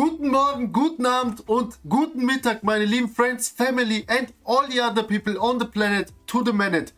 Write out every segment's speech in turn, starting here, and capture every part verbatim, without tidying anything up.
Guten Morgen, guten Abend und guten Mittag, meine lieben Friends, Family and all the other people on the planet to the minute.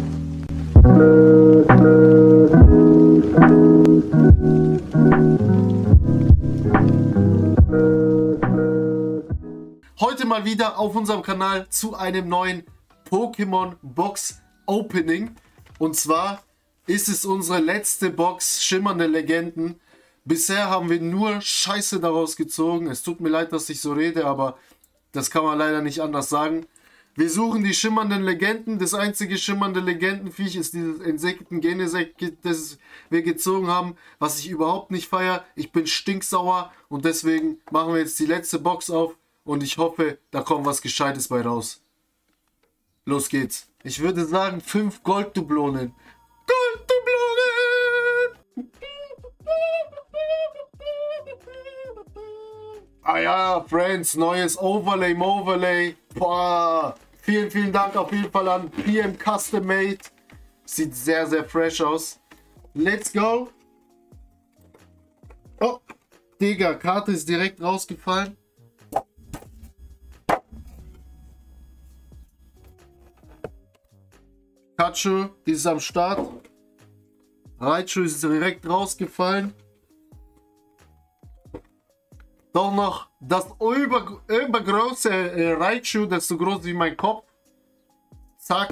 Heute mal wieder auf unserem Kanal zu einem neuen Pokémon Box Opening. Und zwar ist es unsere letzte Box Schimmernde Legenden. Bisher haben wir nur Scheiße daraus gezogen. Es tut mir leid, dass ich so rede, aber das kann man leider nicht anders sagen. Wir suchen die schimmernden Legenden. Das einzige schimmernde Legendenviech ist dieses Insekten-Genesekt, das wir gezogen haben, was ich überhaupt nicht feiere. Ich bin stinksauer und deswegen machen wir jetzt die letzte Box auf und ich hoffe, da kommt was Gescheites bei raus. Los geht's. Ich würde sagen, fünf Golddublonen. Golddublonen! Ah ja, Friends, neues Overlay, Moverlay. Boah, vielen, vielen Dank auf jeden Fall an P M Custom Made. Sieht sehr, sehr fresh aus. Let's go. Oh, Digga, Karte ist direkt rausgefallen. Pikachu ist am Start. Raichu ist direkt rausgefallen. Doch noch das über, übergroße äh, Raichu, das ist so groß wie mein Kopf. Zack.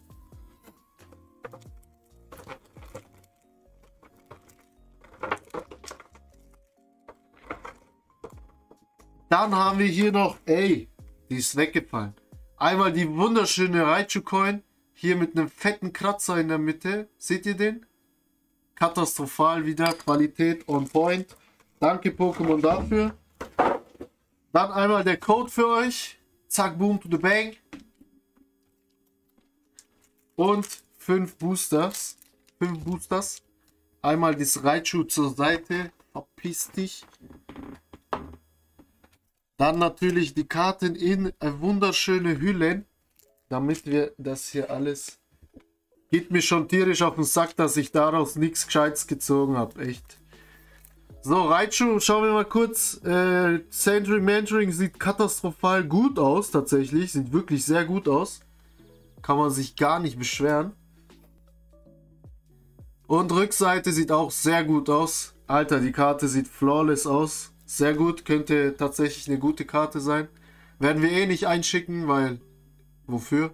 Dann haben wir hier noch, ey, die ist weggefallen. Einmal die wunderschöne Raichu-Coin. Hier mit einem fetten Kratzer in der Mitte. Seht ihr den? Katastrophal wieder. Qualität on point. Danke Pokémon dafür. Dann einmal der Code für euch. Zack, boom, to the bank. Und fünf Boosters. Fünf Boosters. Einmal das Raichu zur Seite. Verpiss dich. Dann natürlich die Karten in wunderschöne Hüllen. Damit wir das hier alles... Geht mir schon tierisch auf den Sack, dass ich daraus nichts Gescheites gezogen habe. Echt. So, Raichu, schauen wir mal kurz. Äh, Sandry Mentoring sieht katastrophal gut aus, tatsächlich. Sieht wirklich sehr gut aus. Kann man sich gar nicht beschweren. Und Rückseite sieht auch sehr gut aus. Alter, die Karte sieht flawless aus. Sehr gut, könnte tatsächlich eine gute Karte sein. Werden wir eh nicht einschicken, weil... Wofür?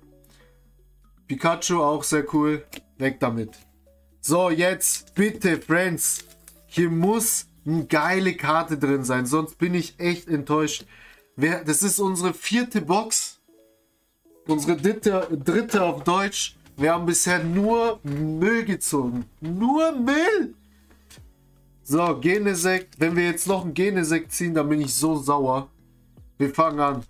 Pikachu auch sehr cool. Weg damit. So, jetzt bitte, Friends. Hier muss eine geile Karte drin sein. Sonst bin ich echt enttäuscht. Wer, das ist unsere vierte Box. Unsere dritte, dritte auf Deutsch. Wir haben bisher nur Müll gezogen. Nur Müll. So, Genesekt. Wenn wir jetzt noch einen Genesekt ziehen, dann bin ich so sauer. Wir fangen an.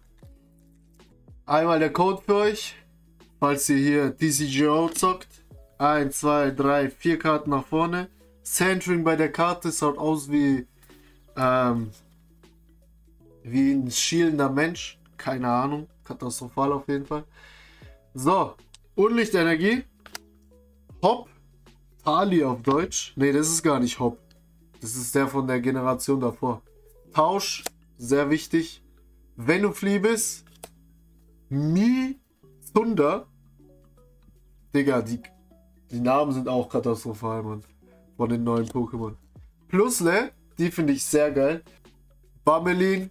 Einmal der Code für euch, falls ihr hier T C G O zockt. eins, zwei, drei, vier Karten nach vorne. Centering bei der Karte schaut aus wie, ähm, wie ein schielender Mensch. Keine Ahnung, katastrophal auf jeden Fall. So, Unlichtenergie. Hop. Tali auf Deutsch. Ne, das ist gar nicht Hop. Das ist der von der Generation davor. Tausch, sehr wichtig. Wenn du Fliebis. Mi Thunder. Digga, die, die Namen sind auch katastrophal, Mann. Von den neuen Pokémon. Plusle, die finde ich sehr geil. Bamelin.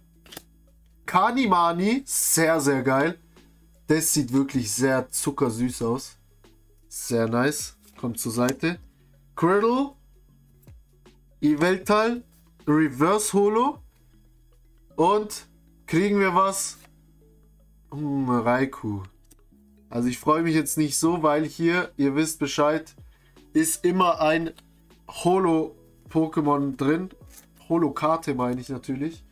Kanimani, sehr, sehr geil. Das sieht wirklich sehr zuckersüß aus. Sehr nice. Kommt zur Seite. Criddle. Yveltal. Reverse Holo. Und kriegen wir was? Hm, Raikou. Also ich freue mich jetzt nicht so, weil hier, ihr wisst Bescheid, ist immer ein Holo-Pokémon drin. Holo-Karte meine ich natürlich.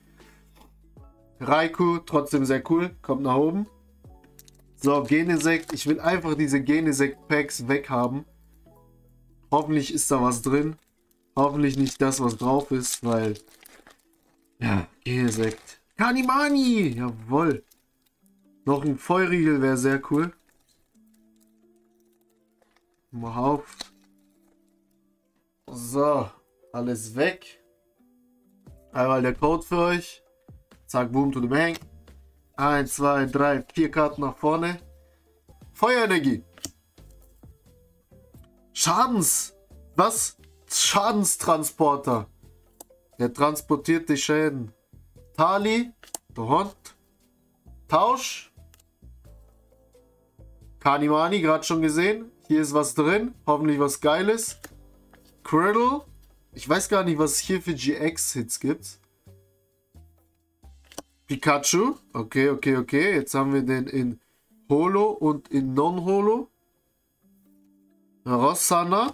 Raikou, trotzdem sehr cool. Kommt nach oben. So, Genesekt. Ich will einfach diese Genesekt-Packs weghaben. Hoffentlich ist da was drin. Hoffentlich nicht das, was drauf ist, weil... Ja, Genesekt. Kanimani! Jawohl. Noch ein Feurigel wäre sehr cool. Mal auf. So, alles weg. Einmal der Code für euch. Zack, boom, to the bang. Eins, zwei, drei, vier Karten nach vorne. Feuerenergie. Schadens. Was? Schadenstransporter. Der transportiert die Schäden. Tali. Der Hund. Tausch. Kanimani, gerade schon gesehen. Hier ist was drin. Hoffentlich was Geiles. Criddle. Ich weiß gar nicht, was es hier für G X-Hits gibt. Pikachu. Okay, okay, okay. Jetzt haben wir den in Holo und in Non-Holo. Rossana.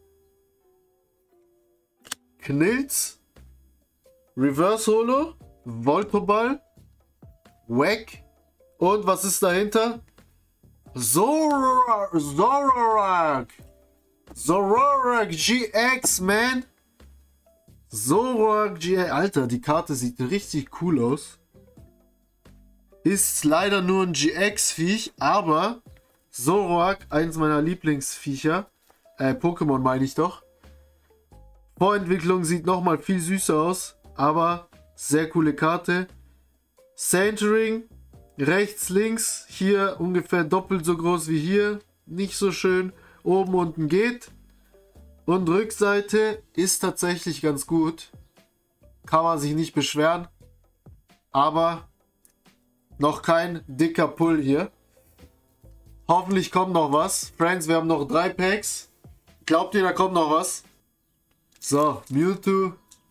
Knilz. Reverse Holo. Voltoball. Wack. Und was ist dahinter? Zoroark. Zoroark. Zoroark G X, man. Zoroark G X. Alter, die Karte sieht richtig cool aus. Ist leider nur ein G X-Viech, aber Zoroark, eins meiner Lieblingsviecher. Äh, Pokémon meine ich doch. Vorentwicklung sieht nochmal viel süßer aus, aber sehr coole Karte. Centering, rechts, links, hier ungefähr doppelt so groß wie hier. Nicht so schön. Oben, unten geht. Und Rückseite ist tatsächlich ganz gut. Kann man sich nicht beschweren. Aber noch kein dicker Pull hier. Hoffentlich kommt noch was. Friends, wir haben noch drei Packs. Glaubt ihr, da kommt noch was? So, Mewtwo.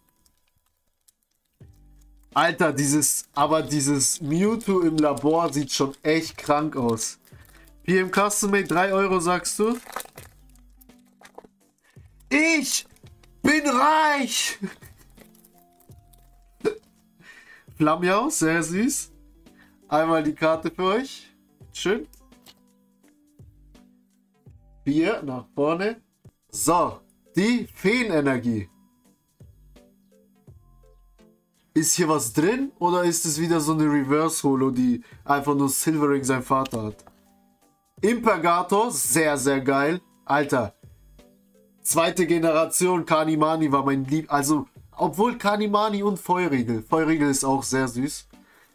Alter, dieses, aber dieses Mewtwo im Labor sieht schon echt krank aus. P M Custom Made, drei Euro sagst du? Ich bin reich! Flammiau, sehr süß. Einmal die Karte für euch. Schön. Vier nach vorne. So, die Feenenergie. Ist hier was drin oder ist es wieder so eine Reverse Holo, die einfach nur Silvering sein Vater hat? Impergator, sehr, sehr geil. Alter, zweite Generation Kanimani war mein Lieb... Also, obwohl Kanimani und Feurigel. Feurigel ist auch sehr süß.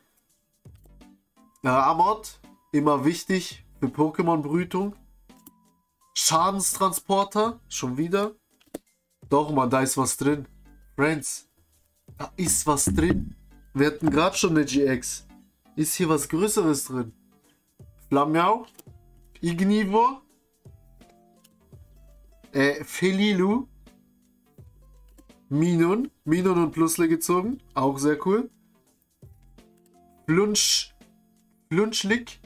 Ramot, immer wichtig für Pokémon-Brütung. Schadenstransporter, schon wieder. Doch, man, da ist was drin. Friends, da ist was drin. Wir hatten gerade schon eine G X. Ist hier was Größeres drin? Flammiau, Ignivor, äh, Felilu, Minun, Minun und Plusle gezogen, auch sehr cool. Flunsch, Flunschlick,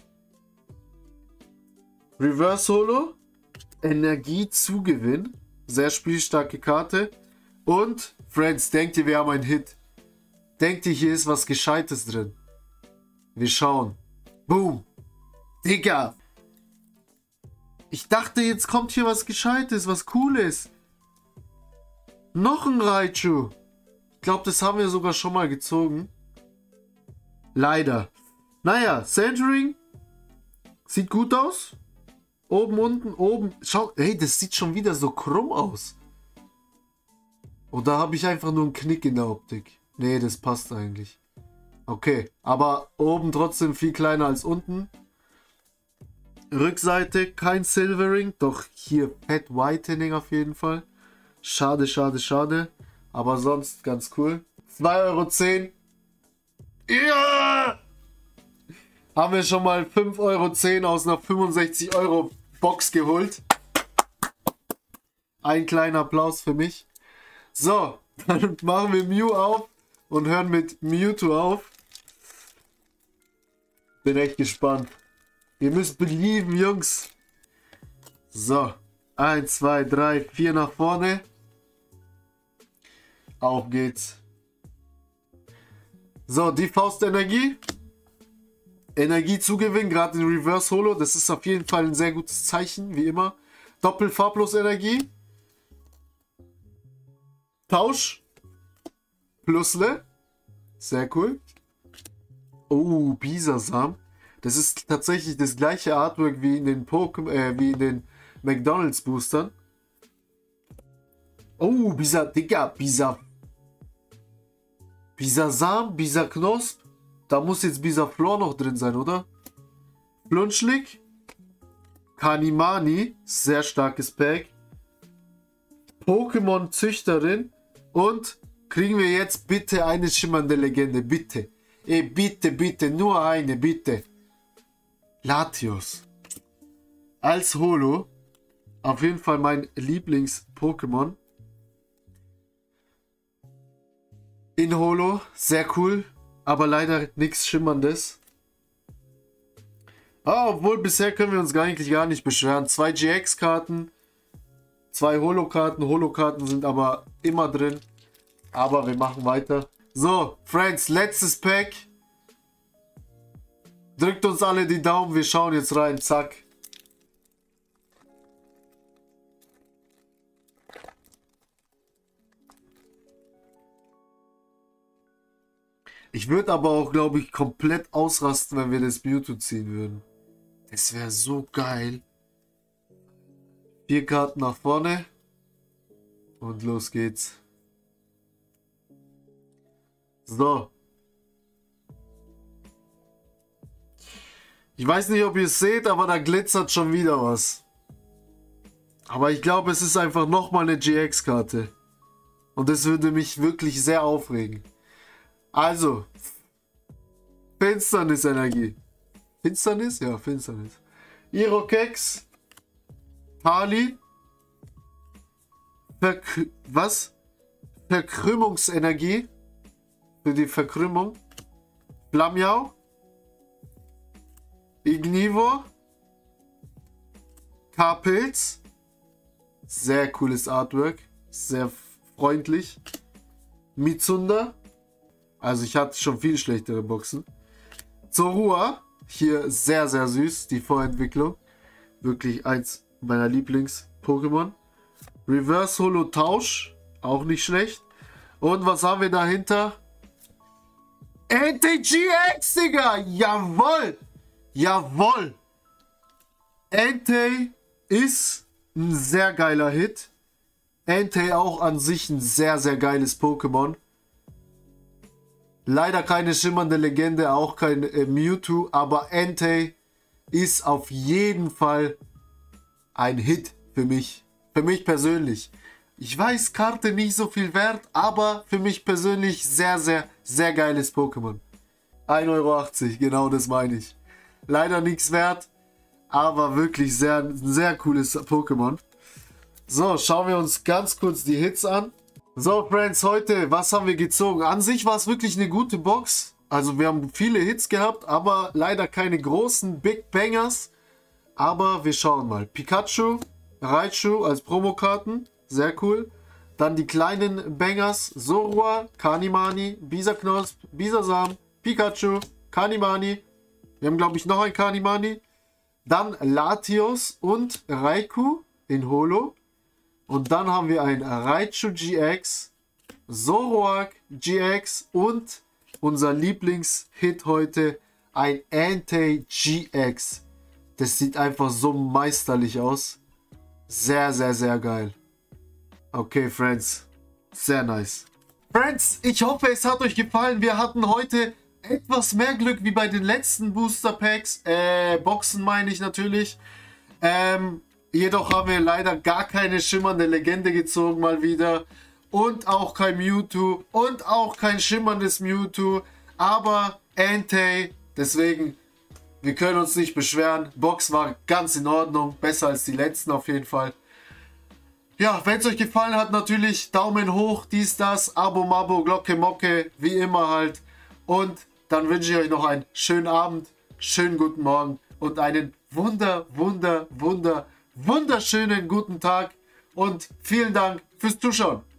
Reverse Holo, Energiezugewinn, sehr spielstarke Karte. Und, Friends, denkt ihr, wir haben einen Hit? Denkt ihr, hier ist was Gescheites drin? Wir schauen. Boom. Digga. Ich dachte, jetzt kommt hier was Gescheites, was Cooles. Noch ein Raichu. Ich glaube, das haben wir sogar schon mal gezogen. Leider. Naja, Centering. Sieht gut aus. Oben, unten, oben. Schau, hey, das sieht schon wieder so krumm aus. Oder habe ich einfach nur einen Knick in der Optik? Nee, das passt eigentlich. Okay, aber oben trotzdem viel kleiner als unten. Rückseite, kein Silvering, doch hier Fat Whitening auf jeden Fall. Schade, schade, schade. Aber sonst ganz cool. zwei Euro zehn. Ja! Haben wir schon mal fünf Euro zehn aus einer fünfundsechzig Euro Box geholt. Ein kleiner Applaus für mich. So, dann machen wir Mew auf und hören mit Mewtwo auf. Bin echt gespannt. Ihr müsst belieben, Jungs. So, eins, zwei, drei, vier nach vorne. Auf geht's. So, die Faustenergie. Energiezugewinn, gerade in Reverse Holo. Das ist auf jeden Fall ein sehr gutes Zeichen, wie immer. Doppelfarblos-Energie. Tausch. Plusle. Sehr cool. Oh, Bisasam. Das ist tatsächlich das gleiche Artwork wie in den Pokémon, äh, wie in den McDonald's Boostern. Oh, Bisa, Digga, Bisa. Bisasam, Bisaknosp. Da muss jetzt Bisaflor noch drin sein, oder? Flunschlick. Kanimani. Sehr starkes Pack. Pokémon-Züchterin. Und kriegen wir jetzt bitte eine schimmernde Legende. Bitte. Ey, bitte, bitte. Nur eine, bitte. Latios. Als Holo. Auf jeden Fall mein Lieblings-Pokémon. In Holo. Sehr cool. Aber leider nichts Schimmerndes. Ah, obwohl bisher können wir uns gar eigentlich gar nicht beschweren. Zwei G X-Karten. Zwei Holo-Karten. Holo-Karten sind aber immer drin. Aber wir machen weiter. So, Friends, letztes Pack. Drückt uns alle die Daumen. Wir schauen jetzt rein. Zack. Ich würde aber auch, glaube ich, komplett ausrasten, wenn wir das Mewtwo ziehen würden. Das wäre so geil. Vier Karten nach vorne. Und los geht's. So. Ich weiß nicht, ob ihr es seht, aber da glitzert schon wieder was. Aber ich glaube, es ist einfach nochmal eine G X-Karte. Und das würde mich wirklich sehr aufregen. Also. Finsternis-Energie. Finsternis? Ja, Finsternis. Irokex. Pali. Verk was? Verkrümmungsenergie. Für die Verkrümmung. Flammiau. Ignivo. K-Pilz. Sehr cooles Artwork. Sehr freundlich. Mitsunda. Also ich hatte schon viel schlechtere Boxen. Zorua. Hier sehr, sehr süß. Die Vorentwicklung. Wirklich eins meiner Lieblings-Pokémon. Reverse Holo Tausch. Auch nicht schlecht. Und was haben wir dahinter? Entei G X, Digga! Jawoll! Jawoll! Entei ist ein sehr geiler Hit. Entei auch an sich ein sehr, sehr geiles Pokémon. Leider keine schimmernde Legende, auch kein äh, Mewtwo, aber Entei ist auf jeden Fall ein Hit für mich. Für mich persönlich. Ich weiß, Karte nicht so viel wert, aber für mich persönlich sehr, sehr, sehr geiles Pokémon. ein Euro achtzig, genau das meine ich. Leider nichts wert, aber wirklich sehr, sehr cooles Pokémon. So, schauen wir uns ganz kurz die Hits an. So, Friends, heute, was haben wir gezogen? An sich war es wirklich eine gute Box. Also wir haben viele Hits gehabt, aber leider keine großen Big Bangers. Aber wir schauen mal. Pikachu, Raichu als Promokarten. Sehr cool. Dann die kleinen Bangers. Zorua, Kanimani, Bisaknosp, Bisasam, Pikachu, Kanimani. Wir haben, glaube ich, noch ein Kanimani. Dann Latios und Raikou in Holo. Und dann haben wir ein Raichu G X, Zoroark G X und unser Lieblingshit heute, ein Entei G X. Das sieht einfach so meisterlich aus. Sehr, sehr, sehr geil. Okay, Friends. Sehr nice. Friends, ich hoffe, es hat euch gefallen. Wir hatten heute etwas mehr Glück wie bei den letzten Booster Packs. Äh, Boxen meine ich natürlich. Ähm... Jedoch haben wir leider gar keine schimmernde Legende gezogen mal wieder. Und auch kein Mewtwo. Und auch kein schimmerndes Mewtwo. Aber Entei. Deswegen, wir können uns nicht beschweren. Box war ganz in Ordnung. Besser als die letzten auf jeden Fall. Ja, wenn es euch gefallen hat, natürlich Daumen hoch, dies, das, Abo, Mabo, Glocke, Mocke. Wie immer halt. Und dann wünsche ich euch noch einen schönen Abend. Schönen guten Morgen. Und einen wunder, wunder, wunder... wunderschönen guten Tag und vielen Dank fürs Zuschauen.